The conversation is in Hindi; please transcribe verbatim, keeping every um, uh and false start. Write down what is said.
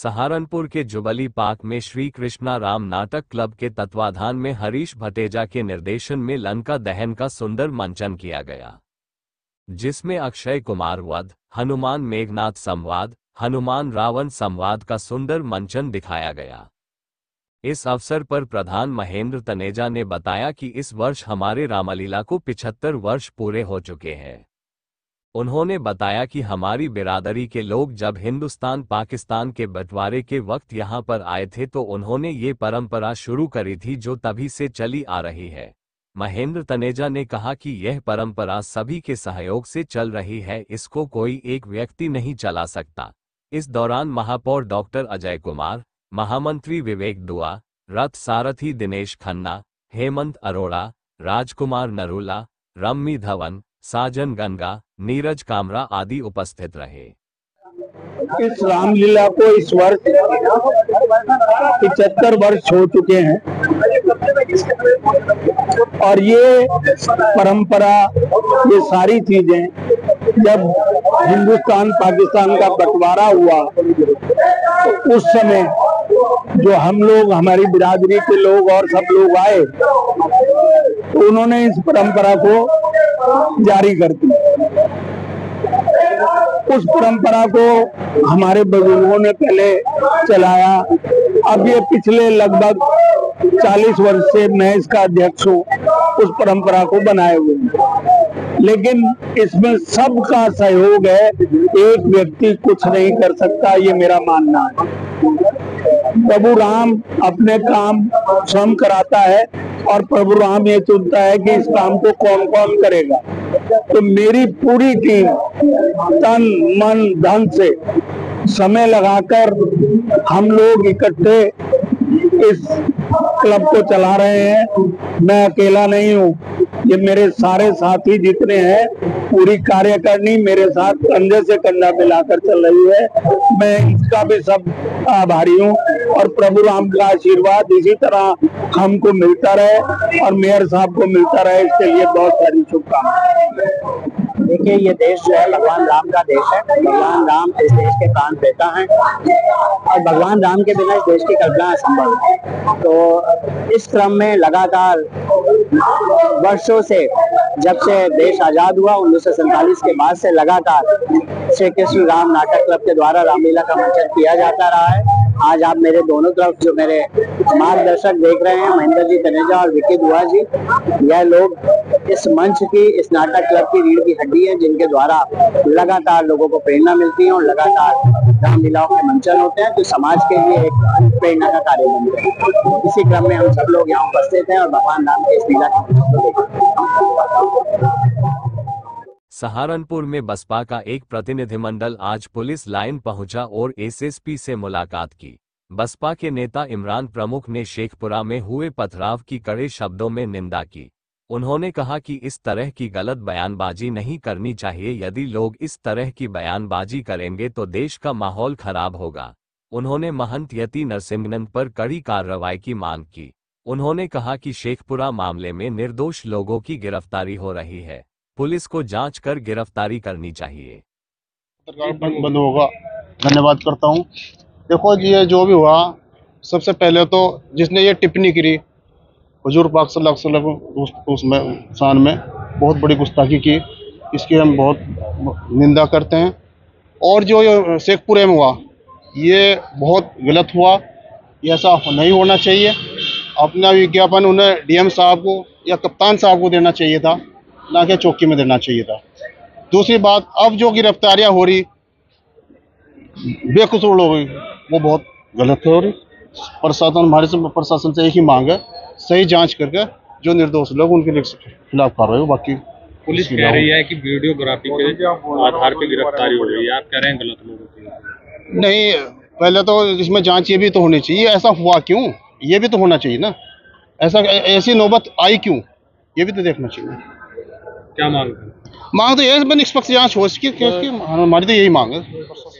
सहारनपुर के जुबली पार्क में श्री कृष्णा राम नाटक क्लब के तत्वाधान में हरीश भटेजा के निर्देशन में लंका दहन का सुंदर मंचन किया गया, जिसमें अक्षय कुमार वध, हनुमान मेघनाथ संवाद, हनुमान रावण संवाद का सुंदर मंचन दिखाया गया। इस अवसर पर प्रधान महेंद्र तनेजा ने बताया कि इस वर्ष हमारे रामलीला को पिछहत्तर वर्ष पूरे हो चुके हैं। उन्होंने बताया कि हमारी बिरादरी के लोग जब हिंदुस्तान पाकिस्तान के बंटवारे के वक्त यहां पर आए थे तो उन्होंने ये परंपरा शुरू करी थी जो तभी से चली आ रही है। महेंद्र तनेजा ने कहा कि यह परंपरा सभी के सहयोग से चल रही है, इसको कोई एक व्यक्ति नहीं चला सकता। इस दौरान महापौर डॉक्टर अजय कुमार, महामंत्री विवेक दुआ, रथ सारथी दिनेश खन्ना, हेमंत अरोड़ा, राजकुमार नरूला, रम्मी धवन, साजन गंगा, नीरज कामरा आदि उपस्थित रहे। इस रामलीला को इस वर्ष पिछहत्तर वर्ष हो चुके हैं और ये परंपरा, ये सारी चीजें जब हिंदुस्तान पाकिस्तान का बंटवारा हुआ तो उस समय जो हम लोग, हमारी बिरादरी के लोग और सब लोग आए तो उन्होंने इस परंपरा को जारी कर दी। उस परंपरा को हमारे बुजुर्गों ने पहले चलाया। अब ये पिछले लगभग चालीस वर्ष से मैं इसका अध्यक्ष हूँ, उस परंपरा को बनाए हुए हैं। लेकिन इसमें सबका सहयोग है, एक व्यक्ति कुछ नहीं कर सकता, ये मेरा मानना है। प्रभु राम अपने काम स्वयं कराता है और प्रभु राम ये चुनता है कि इस काम को कौन कौन करेगा। तो मेरी पूरी टीम तन मन धन से समय लगाकर हम लोग इकट्ठे इस क्लब को चला रहे हैं। मैं अकेला नहीं हूँ, ये मेरे सारे साथी जितने हैं, पूरी कार्यकारिणी मेरे साथ कंधे से कंधा मिलाकर चल रही है। मैं इसका भी सब आभारी हूँ और प्रभु राम का आशीर्वाद इसी तरह हमको मिलता रहे और मेयर साहब को मिलता रहे, इसके लिए बहुत सारी शुभकामनाएं। देखिए, ये देश जो है भगवान राम का देश है। भगवान राम इस देश के प्राण पिता हैं और भगवान राम के बिना इस देश की कल्पना असंभव है। तो इस क्रम में लगातार वर्षों से, जब से देश आजाद हुआ उन्नीस सौ सैंतालीस के बाद से लगातार श्री कृष्ण राम नाटक क्लब के द्वारा रामलीला का मंचन किया जाता रहा है। आज आप मेरे दोनों तरफ जो मेरे मार्गदर्शक देख रहे हैं, महेंद्र जी तनेजा और विकी दुआ जी, यह लोग इस मंच की, इस नाटक क्लब की रीढ़ की हड्डी है, जिनके द्वारा लगातार लोगों को प्रेरणा मिलती है और लगातार रामलीलाओं के मंचन होते हैं जो समाज के लिए एक प्रेरणा का कार्य बनते हैं। इसी क्रम में हम सब लोग यहाँ उपस्थित हैं और भगवान राम के इस लीला के मंचन को देखते हैं। सहारनपुर में बसपा का एक प्रतिनिधिमंडल आज पुलिस लाइन पहुंचा और एसएसपी से मुलाकात की। बसपा के नेता इमरान प्रमुख ने शेखपुरा में हुए पथराव की कड़े शब्दों में निंदा की। उन्होंने कहा कि इस तरह की गलत बयानबाजी नहीं करनी चाहिए। यदि लोग इस तरह की बयानबाजी करेंगे तो देश का माहौल खराब होगा। उन्होंने महंत यति नरसिंहन पर कड़ी कार्रवाई की मांग की। उन्होंने कहा कि शेखपुरा मामले में निर्दोष लोगों की गिरफ्तारी हो रही है, पुलिस को जांच कर गिरफ्तारी करनी चाहिए। बंद होगा। धन्यवाद करता हूं। देखो जी, ये जो भी हुआ, सबसे पहले तो जिसने ये टिप्पणी करी हुजूर पाक सल्लल्लाहु अलैहि वसल्लम उस उसमें शान में बहुत बड़ी गुस्ताखी की, इसकी हम बहुत निंदा करते हैं। और जो ये शेखपुरे में हुआ, ये बहुत गलत हुआ, ये ऐसा नहीं होना चाहिए। अपना विज्ञापन उन्हें डीएम साहब को या कप्तान साहब को देना चाहिए था, ना कि चौकी में देना चाहिए था। दूसरी बात, अब जो गिरफ्तारियां हो रही बेकसूर लोग, वो बहुत गलत हो रही। प्रशासन, हमारे से प्रशासन से एक ही मांग है, सही जांच करके जो निर्दोष लोग उनके खिलाफ कार्रवाई हो। बाकी पुलिस कह रही है कि वीडियोग्राफी के आधार पर गिरफ्तारी हो रही है, आप कह रहे हैं गलत लोगों की। नहीं, पहले तो इसमें जांच ये भी तो होनी चाहिए, ऐसा हुआ क्यों, ये भी तो होना चाहिए ना। ऐसा ऐसी नौबत आई क्यों, ये भी तो देखना चाहिए। क्या मांग मांग तो ये निष्पक्ष जांच हो इसकी, हमारी तो यही मांग है।